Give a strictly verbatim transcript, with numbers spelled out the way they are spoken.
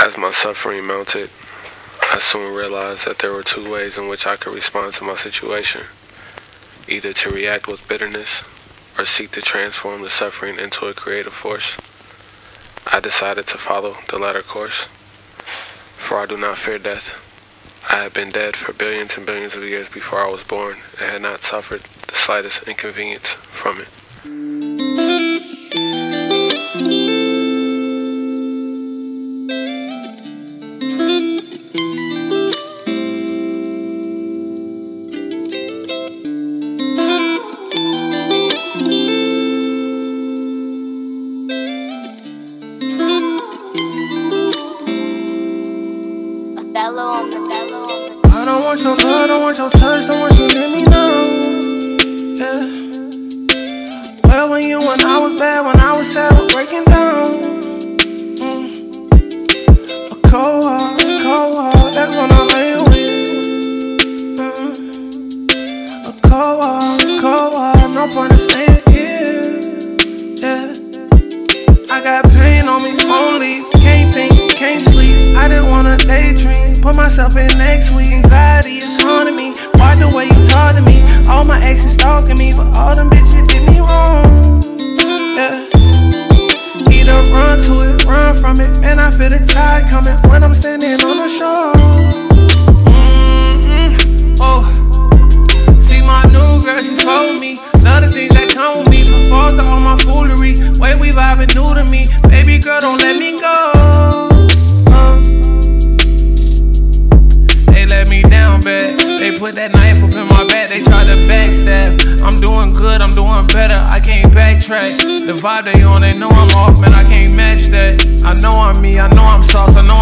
As my suffering mounted, I soon realized that there were two ways in which I could respond to my situation: either to react with bitterness or seek to transform the suffering into a creative force. I decided to follow the latter course, for I do not fear death. I had been dead for billions and billions of years before I was born and had not suffered the slightest inconvenience from it. I don't want your love, don't want your touch, don't want you to let me know. Yeah. Well, when you when I was bad, when I was sad, we're breaking down. Mm. A cold heart, a cold heart, that's when I lay with. Mm. A cold heart, a cold heart, no point in staying here. Yeah. I got pain on me, only can't think, can't sleep. I didn't wanna daydream, put myself in next week. Anxiety is haunting me, why the way you talk to me. All my exes stalking me, but all them bitches did me wrong. Yeah. Either run to it, run from it. Man, I feel the tide coming when I'm standing on the shore. Mm-hmm. Oh, see my new girl, she told me love the things that come with me. Falls to all my foolery, way we vibing new to me. Baby girl, don't let me go. They put that knife up in my back, they try to backstab. I'm doing good, I'm doing better, I can't backtrack. The vibe they on, they know I'm off, man, I can't match that. I know I'm me, I know I'm sauce, I know